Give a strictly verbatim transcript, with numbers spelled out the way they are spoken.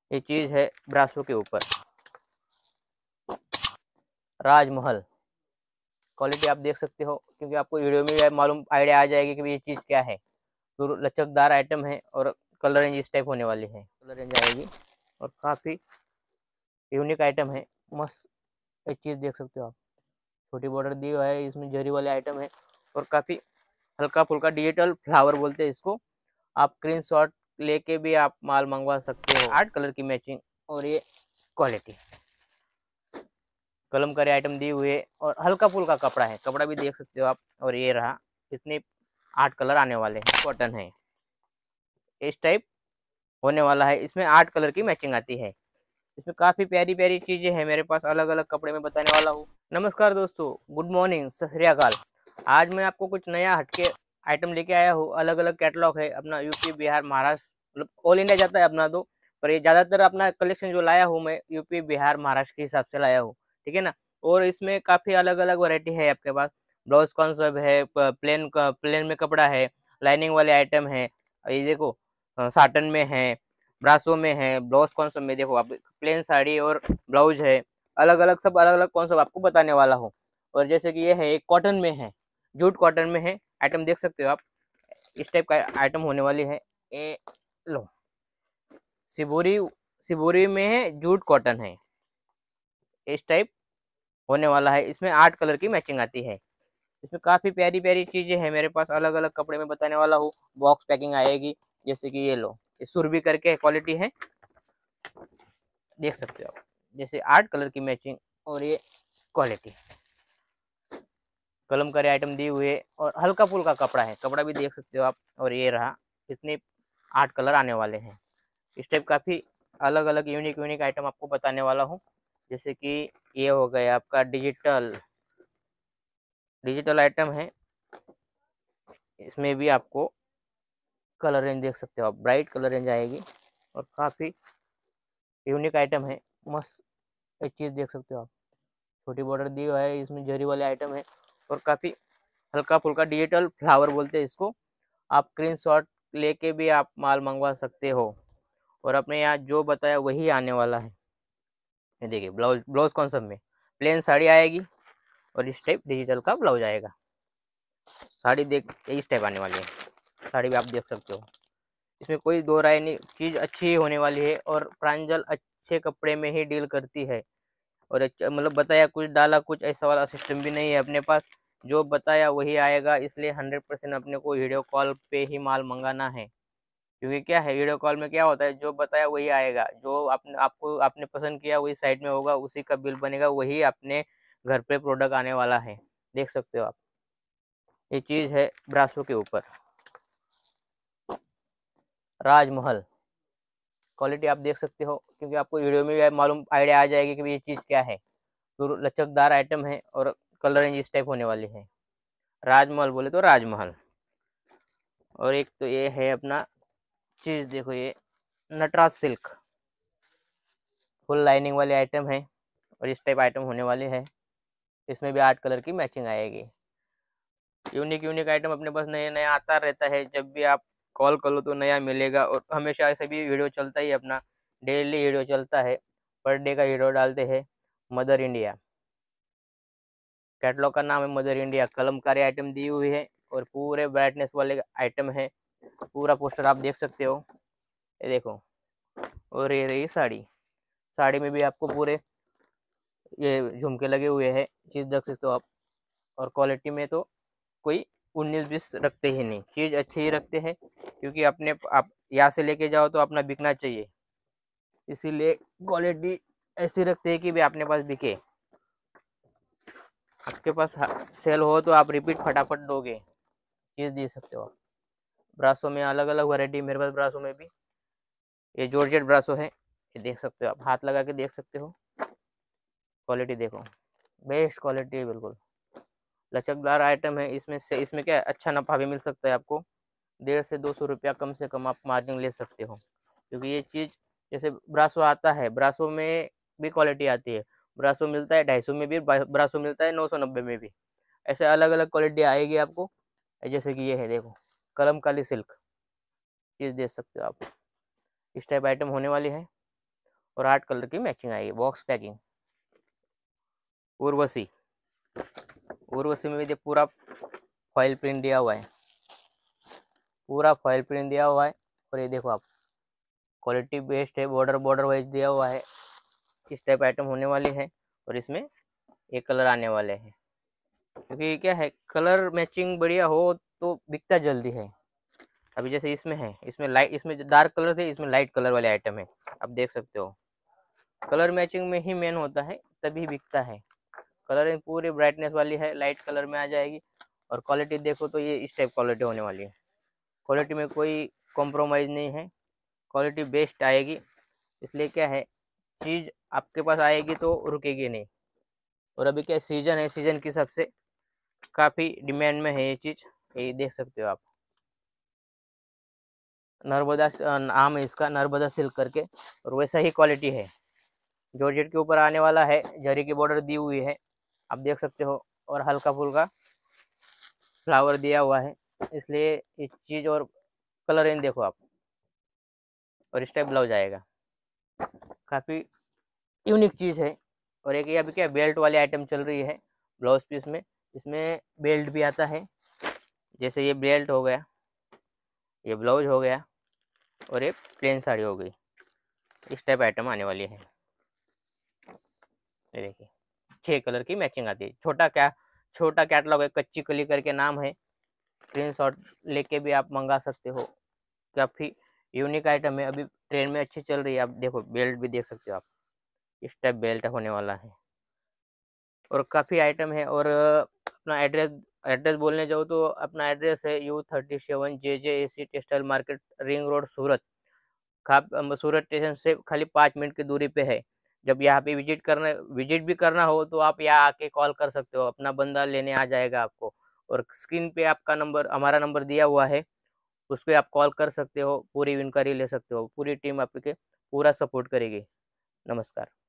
ये चीज़ है ब्रासो के ऊपर राजमहल। क्वालिटी आप देख सकते हो, क्योंकि आपको वीडियो में मालूम आइडिया आ जाएगी कि ये चीज़ क्या है। तो लचकदार आइटम है और कलर रेंज इस टाइप होने वाली है। कलर रेंज आएगी और काफ़ी यूनिक आइटम है, मस्त एक चीज़ देख सकते हो आप। छोटी बॉर्डर दी हुआ है, इसमें जरी वाले आइटम है और काफ़ी हल्का फुल्का डिजिटल फ्लावर बोलते हैं इसको। आप स्क्रीन शॉट लेके भी आप माल मंगवा सकते हो। आठ कलर की मैचिंग और ये क्वालिटी कलमकारी आइटम दी हुई है और हल्का फुल्का कपड़ा है, कपड़ा भी देख सकते हो आप। और ये रहा, इतने आठ कलर आने वाले हैं। कॉटन है, इस टाइप होने वाला है। इसमें आठ कलर की मैचिंग आती है। इसमें काफ़ी प्यारी प्यारी चीज़ें हैं मेरे पास, अलग अलग कपड़े में बताने वाला हूँ। नमस्कार दोस्तों, गुड मॉर्निंग, सत श्री अकाल। आज मैं आपको कुछ नया हटके आइटम लेके आया हूँ। अलग अलग कैटलॉग है अपना, यूपी बिहार महाराष्ट्र, मतलब ऑल इंडिया जाता है अपना तो। पर ये ज़्यादातर अपना कलेक्शन जो लाया हूँ मैं यूपी बिहार महाराष्ट्र के हिसाब से लाया हूँ, ठीक है ना। और इसमें काफ़ी अलग अलग वैरायटी है आपके पास। ब्लाउज कॉन्सेप्ट है, प्लेन प्लेन में कपड़ा है, लाइनिंग वाले आइटम है। ये देखो, साटन में है, ब्रासो में है, ब्लाउज कॉन्सेप्ट में देखो आप, प्लेन साड़ी और ब्लाउज है। अलग अलग सब अलग अलग कॉन्सेप्ट आपको बताने वाला हूँ। और जैसे कि ये है, एक कॉटन में है, जूट कॉटन में है आइटम, देख सकते हो आप। इस टाइप का आइटम होने वाली है। ये लो, सिबोरी सिबोरी में है, जूट कॉटन है, इस टाइप होने वाला है। इसमें आठ कलर की मैचिंग आती है। इसमें काफ़ी प्यारी प्यारी चीज़ें हैं मेरे पास, अलग अलग कपड़े में बताने वाला हूँ। बॉक्स पैकिंग आएगी। जैसे कि ये लो, ये सुरभि करके क्वालिटी है, देख सकते हो आप। जैसे आठ कलर की मैचिंग और ये क्वालिटी कलमकारी आइटम दी हुई है और हल्का फुल्का कपड़ा है, कपड़ा भी देख सकते हो आप। और ये रहा, इतने आठ कलर आने वाले हैं। इस टाइप काफ़ी अलग अलग यूनिक यूनिक आइटम आपको बताने वाला हूँ। जैसे कि ये हो गया आपका डिजिटल डिजिटल आइटम है। इसमें भी आपको कलर रेंज देख सकते हो आप, ब्राइट कलर रेंज आएगी और काफ़ी यूनिक आइटम है, मस्त एक चीज़ देख सकते हो आप। छोटी बॉर्डर दी हुआ है, इसमें जरी वाले आइटम है और काफ़ी हल्का फुल्का डिजिटल फ्लावर बोलते हैं इसको। आप स्क्रीन शॉट लेके भी आप माल मंगवा सकते हो। और अपने यहाँ जो बताया वही आने वाला है। ये देखिए, ब्लाउज ब्लाउज कौन सा में प्लेन साड़ी आएगी और इस टाइप डिजिटल का ब्लाउज आएगा। साड़ी देख इस टाइप आने वाली है, साड़ी भी आप देख सकते हो। इसमें कोई दो राय नहीं, चीज़ अच्छी ही होने वाली है। और प्रांजल अच्छे कपड़े में ही डील करती है। और मतलब बताया कुछ डाला कुछ, ऐसा वाला सिस्टम भी नहीं है अपने पास। जो बताया वही आएगा, इसलिए हंड्रेड परसेंट अपने को वीडियो कॉल पे ही माल मंगाना है। क्योंकि क्या है, वीडियो कॉल में क्या होता है, जो बताया वही आएगा, जो आपने आपको आपने पसंद किया वही साइड में होगा, उसी का बिल बनेगा, वही अपने घर पे प्रोडक्ट आने वाला है। देख सकते हो आप, ये चीज़ है ब्रासो के ऊपर राजमहल। क्वालिटी आप देख सकते हो, क्योंकि आपको वीडियो में मालूम आइडिया आ जाएगी कि ये चीज़ क्या है। तो लचकदार आइटम है और कलर रेंज इस टाइप होने वाली है। राजमहल बोले तो राजमहल। और एक तो ये है अपना चीज़, देखो ये नटराज सिल्क, फुल लाइनिंग वाले आइटम है और इस टाइप आइटम होने वाले है। इसमें भी आठ कलर की मैचिंग आएगी। यूनिक यूनिक आइटम अपने पास नया नया आता रहता है, जब भी आप कॉल करो तो नया मिलेगा। और हमेशा ऐसे भी वीडियो चलता ही अपना, डेली वीडियो चलता है, पर डे का वीडियो डालते हैं। मदर इंडिया कैटलॉग का नाम है, मदर इंडिया। कलमकारी आइटम दी हुई है और पूरे ब्राइटनेस वाले आइटम है। पूरा पोस्टर आप देख सकते हो, ये देखो। और ये रही साड़ी, साड़ी में भी आपको पूरे ये झुमके लगे हुए हैं, चीज़ देख सकते हो आप। और क्वालिटी में तो कोई उन्नीस बीस रखते ही नहीं, चीज़ अच्छी ही रखते हैं। क्योंकि अपने आप यहाँ से लेके जाओ तो अपना बिकना चाहिए, इसीलिए क्वालिटी ऐसी रखते हैं कि भी अपने पास बिके। आपके पास सेल हो तो आप रिपीट फटाफट दोगे, चीज़ दे सकते हो आप। ब्रासो में अलग अलग वैरायटी मेरे पास, ब्रासो में भी ये जॉर्जेट ब्रासो है, ये देख सकते हो आप, हाथ लगा के देख सकते हो। क्वालिटी देखो, बेस्ट क्वालिटी है बिल्कुल। लचकदार आइटम है। इसमें से इसमें क्या अच्छा नफा भी मिल सकता है आपको। डेढ़ से दो सौ रुपया कम से कम आप मार्जिन ले सकते हो। क्योंकि ये चीज़ जैसे ब्रासो आता है, ब्रासो में भी क्वालिटी आती है। ब्रासो मिलता है ढाई सौ में भी, ब्रासो मिलता है नौ सौ नब्बे में भी। ऐसे अलग अलग क्वालिटी आएगी आपको। जैसे कि ये है, देखो, कलमकारी सिल्क, चीज़ देख सकते हो आप। इस टाइप आइटम होने वाली है। और आठ कलर की मैचिंग आएगी। बॉक्स पैकिंग उर्वशी, उर्वशी में भी पूरा फॉइल प्रिंट दिया हुआ है, पूरा फॉइल प्रिंट दिया हुआ है। और ये देखो आप, क्वालिटी बेस्ट है, बॉर्डर बॉर्डर वाइज दिया हुआ है। इस टाइप आइटम होने वाली है और इसमें एक कलर आने वाले हैं, क्योंकि क्या है कलर मैचिंग बढ़िया हो तो बिकता जल्दी है। अभी जैसे इसमें है, इसमें लाइट, इसमें डार्क कलर थे, इसमें लाइट कलर वाले आइटम है, आप देख सकते हो। कलर मैचिंग में ही मेन होता है, तभी बिकता है। कलर पूरी ब्राइटनेस वाली है, लाइट कलर में आ जाएगी। और क्वालिटी देखो तो ये इस टाइप क्वालिटी होने वाली है। क्वालिटी में कोई कॉम्प्रोमाइज़ नहीं है, क्वालिटी बेस्ट आएगी। इसलिए क्या है, चीज़ आपके पास आएगी तो रुकेगी नहीं। और अभी क्या सीजन है, सीजन की सबसे काफ़ी डिमांड में है ये चीज़, ये देख सकते हो आप। नर्मदा नाम है इसका, नर्मदा सिल्क करके, और वैसा ही क्वालिटी है। जॉर्जेट के ऊपर आने वाला है, जरी की बॉर्डर दी हुई है, आप देख सकते हो। और हल्का फुल्का फ्लावर दिया हुआ है, इसलिए इस चीज़ और कलर इन देखो आप। और इस टाइप ब्लाउज आएगा, काफ़ी यूनिक चीज़ है। और एक ये अभी क्या बेल्ट वाली आइटम चल रही है ब्लाउज पीस में, इसमें बेल्ट भी आता है। जैसे ये बेल्ट हो गया, ये ब्लाउज हो गया, और ये प्लेन साड़ी हो गई। इस टाइप आइटम आने वाली है। ये देखिए छह कलर की मैचिंग आती है। छोटा क्या छोटा कैटलॉग है, कच्ची कली करके नाम है। स्क्रीन शॉट लेके भी आप मंगा सकते हो, काफ़ी यूनिक आइटम है, अभी ट्रेंड में अच्छी चल रही है। आप देखो बेल्ट भी देख सकते हो आप, इस टाइप बेल्ट होने वाला है। और काफ़ी आइटम है। और अपना एड्रेस एड्रेस बोलने जाओ तो अपना एड्रेस है U thirty seven J J A C textile market, ring road, Surat. खा सूरत स्टेशन से खाली पाँच मिनट की दूरी पे है। जब यहाँ पे विजिट करना विजिट भी करना हो तो आप यहाँ आके कॉल कर सकते हो, अपना बंदा लेने आ जाएगा आपको। और स्क्रीन पे आपका नंबर, हमारा नंबर दिया हुआ है, उस पर आप कॉल कर सकते हो, पूरी इंक्वायरी ले सकते हो। पूरी टीम आपके पूरा सपोर्ट करेगी। नमस्कार।